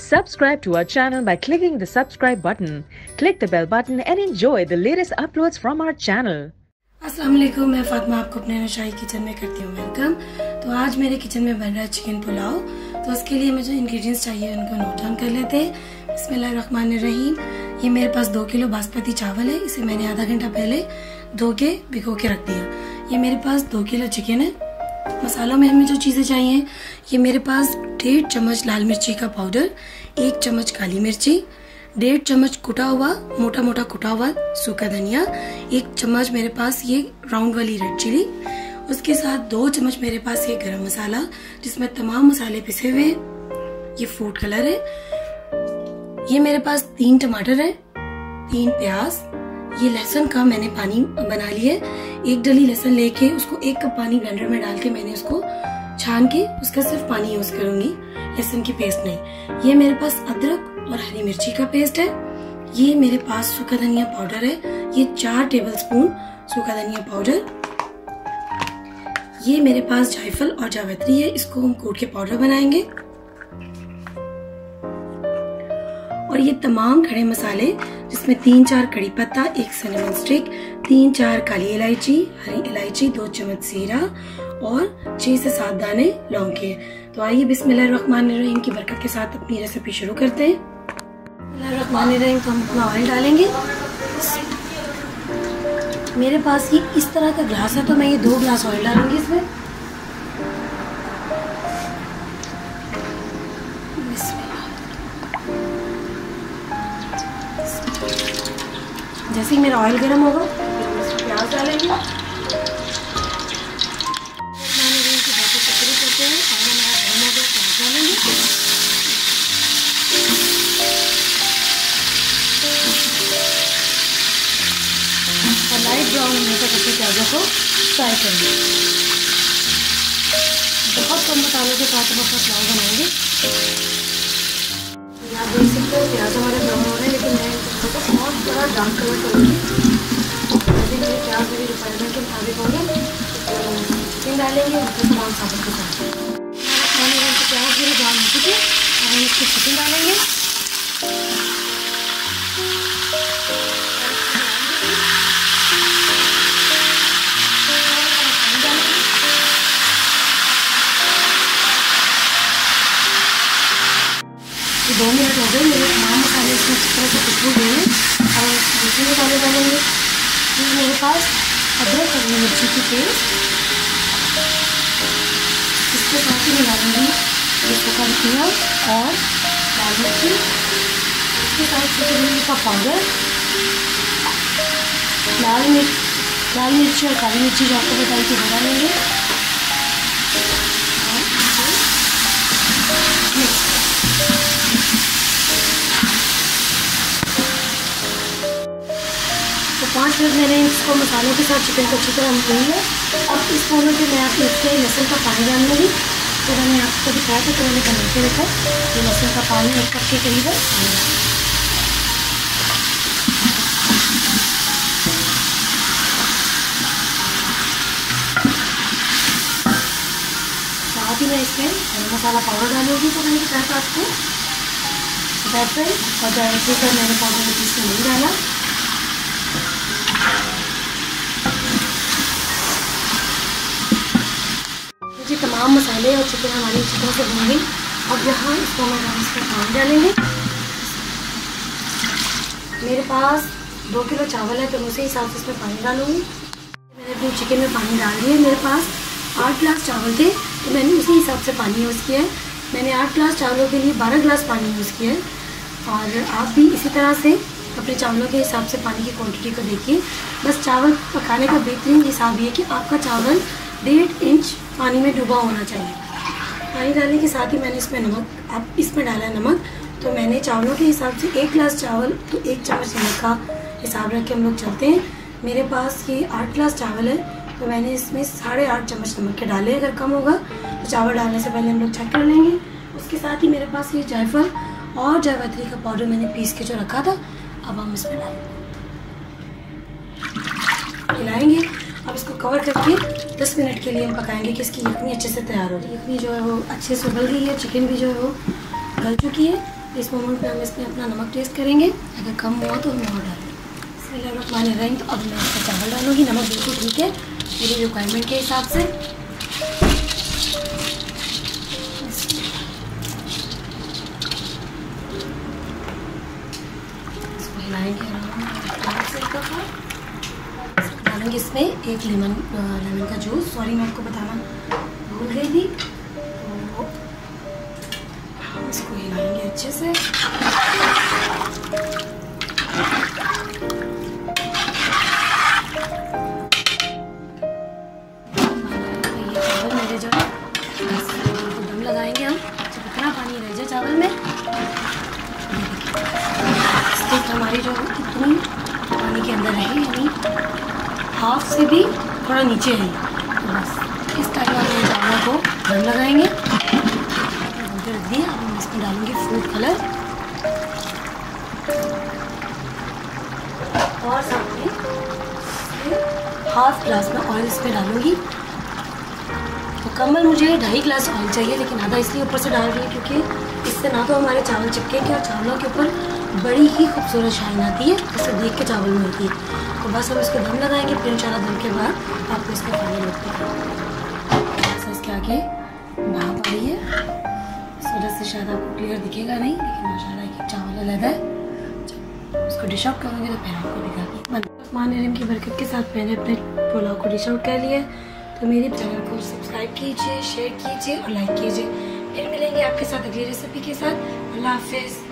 Subscribe to our channel by clicking the subscribe button. Click the bell button and enjoy the latest uploads from our channel. अस्सलाम वालेकुम, मैं फातिमा आपको अपने Naushahi kitchen में करती हूँ वेलकम। तो आज मेरे किचन में बन रहा है चिकन पुलाव। तो उसके लिए मुझे इंग्रेडिएंट्स चाहिए, उनको नोट डाउन कर लेते हैं। बिस्मिल्लाहिर्रहमानिर्रहीम। ये मेरे पास 2 किलो बासमती चावल है, इसे मैंने आधा घंटा पहले धो के भिगो के रख दिया। ये मेरे पास 2 किलो चिकन है। मसालों में हमें जो चीज़ें चाहिए, ये मेरे पास 1.5 चम्मच लाल मिर्ची का पाउडर, 1 चम्मच काली मिर्ची, 1.5 चम्मच कुटा हुआ मोटा मोटा कुटा हुआ सूखा धनिया, 1 चम्मच मेरे पास ये राउंड वाली रेड चिली, उसके साथ 2 चम्मच मेरे पास ये गरम मसाला जिसमें तमाम मसाले पिसे हुए, ये फूड कलर है, ये मेरे पास 3 टमाटर है, 3 प्याज, ये लहसुन का मैंने पानी बना लिया है। 1 डली लहसुन लेके उसको 1 कप पानी ब्लेंडर में डाल के मैंने उसको छान के उसका सिर्फ पानी यूज करूंगी, लहसुन की पेस्ट नहीं। ये मेरे पास अदरक और हरी मिर्ची का पेस्ट है। ये मेरे पास सूखा धनिया पाउडर है, ये 4 टेबलस्पून सूखा धनिया पाउडर। ये मेरे पास जायफल और जावित्री है, इसको हम कूट के पाउडर बनाएंगे। और ये तमाम खड़े मसाले जिसमें 3-4 कड़ी पत्ता, 1 सिनेमन स्टिक, 3-4 काली इलायची, हरी इलायची, 2 चम्मच जीरा और 6 से 7 दाने लौंग के। तो आइए बिस्मिल्लाहिर्रहमानिर्रहीम की बरकत के साथ अपनी रेसिपी शुरू करते हैं। बिस्मिल्लाहिर्रहमानिर्रहीम। तो हम अपना ऑयल डालेंगे। मेरे पास ये इस तरह का ग्लास है, तो मैं ये 2 ग्लास ऑयल डालूंगी इसमें। जैसे ही मेरा ऑयल गर्म होगा प्याज डालेंगे। और लाइट ब्राउन होने तक अपने प्याजों को फ्राई करेंगे। बहुत कम मसालों के साथ हम अपना पुलाव बनाएंगे। आप देख सकते हो प्याज हमारे ब्राउन हो रहे हैं, लेकिन मैं इसको बहुत बड़ा डार्क कलर करूँगी। यदि मेरे प्याज मेरी रिक्वायरमेंट के मुताबिक होंगे तो चिकन डालेंगे और फिर तमाम साबुत के साथ। प्याज मेरे ब्राउन हो चुके हैं, अब हम इसको चिकन डालेंगे। ये 2 मिनट हो गए, मेरे तमाम मसाले इसमें अच्छी तरह से खुशबू दे रहे हैं। अब हम दूसरे मसाले डालेंगे। ये मेरे पास अदरक और मिर्ची की पेस्ट, इसके साथ ही मैं डालूंगी ये सूखा धनिया और लाल मिर्ची, इसके साथ सूखे धनिया का पाउडर, लाल मिर्ची और काली मिर्ची जो आपको बताई थी वो डालेंगे। तो 5 मिनट मैंने इसको मसालों के साथ चिकन को अच्छी तरह भून लिया। अब इस मोमेंट पे मैं आपको इसके लहसुन का पानी डाल लूँगी। तो मैंने आपको दिखाया था, तो मैंने बना के रखा ये लहसुन का पानी 1 कप के करीब है। साथ ही मैं इसमें गरम मसाला पाउडर डालूंगी। तो मैंने बताया था आपको जायफल और जावित्री का मैंने पाउडर इसमें नहीं डाला। जी तमाम मसाले और चिकन हमारी अच्छी तरह से भून गई। अब यहाँ इसको हम इसमें पानी डालेंगे। मेरे पास 2 किलो चावल है, तो मैं उसी हिसाब से इसमें पानी डालूंगी। मैंने अपने चिकन में पानी डाल दिया। मेरे पास 8 ग्लास चावल थे, तो मैंने उसी हिसाब से पानी यूज़ किया है। मैंने 8 ग्लास चावलों के लिए 12 ग्लास पानी यूज़ किया है। और आप भी इसी तरह से अपने चावलों के हिसाब से पानी की क्वांटिटी को देखिए। बस चावल पकाने का बेहतरीन हिसाब ये कि आपका चावल 1.5 इंच पानी में डूबा होना चाहिए। पानी डालने के साथ ही मैंने इसमें नमक, आप इसमें डाला है नमक। तो मैंने चावलों के हिसाब से 1 ग्लास चावल तो 1 चम्मच नमक का हिसाब रख के हम लोग चलते हैं। मेरे पास ये 8 ग्लास चावल है, तो मैंने इसमें 8.5 चम्मच नमक के डाले। अगर कम होगा तो चावल डालने से पहले हम लोग चेक कर लेंगे। उसके साथ ही मेरे पास ये जायफल और जावित्री का पाउडर मैंने पीस के जो रखा था, अब हम इसमें डालेंगे। अब इसको कवर करके 10 मिनट के लिए हम पकाएंगे कि इसकी यखनी अच्छे से तैयार हो जाए। यखनी जो है वो अच्छे से उबल गई है, चिकन भी जो है वो गल चुकी है। इस मोमेंट पे हम इसमें अपना नमक टेस्ट करेंगे, अगर कम हुआ तो हम और डालें। बिस्मिल्लाहिर्रहमानिर्रहीम। तो अब मैं इसका चावल डालूँगी। नमक बिल्कुल ठीक है मेरी रिक्वायरमेंट के हिसाब से। इसको हिलाएंगे डालेंगे इसमें एक लेमन का जूस। सॉरी मैं आपको बताना भूल गई थी। तो इसको हिलाएंगे अच्छे से। ये चावल मेरे जो दम लगाएंगे हम, जब इतना पानी रह जाए चावल में, स्टिक हमारी जो इतनी पानी के अंदर रहे, यानी हाफ से भी थोड़ा नीचे है। तो बस इस टाइम हम चावलों को दम लगाएंगे। रख दिया। अब मैं इसमें डालूंगी फूड कलर और साथ में हाफ ग्लास में ऑयल इसमें डालूंगी। मुकम्मल मुझे 2.5 गिलास ऑयल चाहिए, लेकिन आधा इसलिए ऊपर से डाल रही है क्योंकि इससे ना तो हमारे चावल चिपकेंगे और चावलों के ऊपर बड़ी ही खूबसूरत शाइन आती है, जिससे देख के चावल में होती है। तो बस हम इसको दम लगाएंगे, फिर इंशाल्लाह दम के बाद आपको इसका पानी लगता है। इसके आगे भाप आ रही है, इस वजह से शायद आपको क्लियर दिखेगा नहीं, लेकिन माशाल्लाह एक चावल अलग है। जब उसको डिश आउट करूँगी तो फिर आपको दिखाती। रहमान की बरकत के साथ मैंने अपने पुलाव को डिश आउट कर लिया। तो मेरे चैनल को सब्सक्राइब कीजिए, शेयर कीजिए और लाइक कीजिए। फिर मिलेंगे आपके साथ अगली रेसिपी के साथ। अल्लाह हाफिज़।